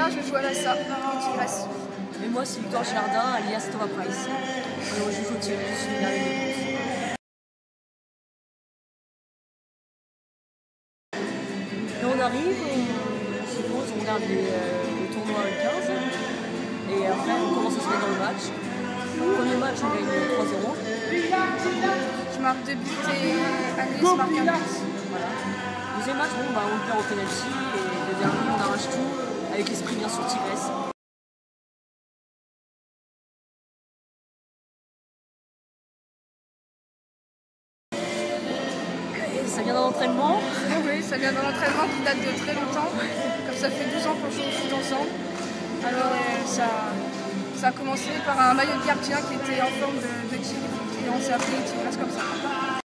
Quentin, je joue à l'ASA, au Tigresse. Et moi, c'est Victor Girardin, alias Thomas Price. On joue au Tigresse, je suis derrière les buts. Et on arrive, on se pose, on regarde le tournoi 15. Et après, on commence à se mettre dans le match. Le premier match, on gagne 3-0. Je marque 2 buts et Annelies marque 1 but. Voilà. Deuxième match, on le perd au penalty. Et le dernier, on arrache tout, avec l'esprit bien sûr Tigresse. Ça vient d'un entraînement. Oui, ça vient d'un entraînement qui date de très longtemps. Comme ça fait 12 ans qu'on joue au foot ensemble. Alors ça a commencé par un maillot de gardien qui était en forme de tigre. Et on s'est appelé Tigresse comme ça.